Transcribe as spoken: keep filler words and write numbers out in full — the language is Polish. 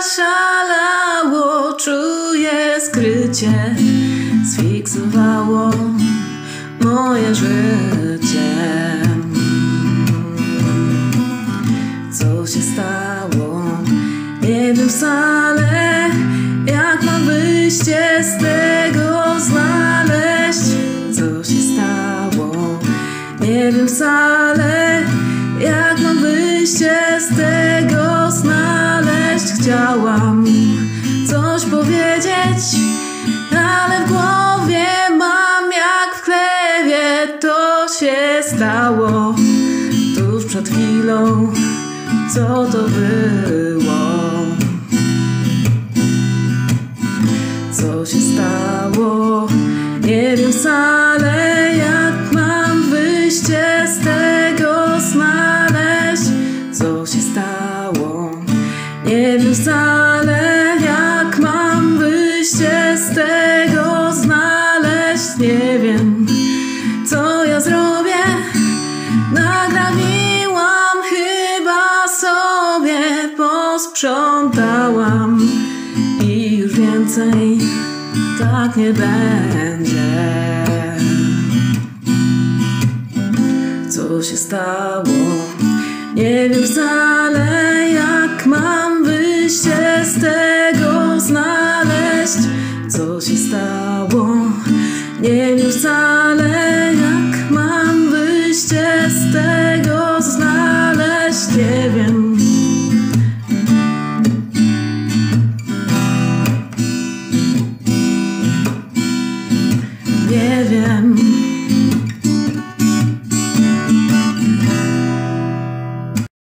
zaszalało, czuję skrycie, sfiksowało moje życie. Co się stało? Nie wiem wcale, jak mam wyjście z tego znaleźć. Co się stało? Nie wiem wcale, jak mam wyjście z tego znaleźć. Chciałam coś powiedzieć, ale w głowie mam jak w chlewie. To się stało tuż przed chwilą. Co to było? Co się stało? Nie wiem wcale, jak mam wyjście z tego znaleźć. Co się stało? Nie wiem wcale, jak mam wyjście z tego znaleźć. Nie wiem, co ja zrobię. Nagrabiłam, chyba sobie posprzątałam i już więcej tak nie będzie. Co się stało? Nie wiem wcale, jak mam wyjście z tego znaleźć. Co się stało? Nie wiem wcale,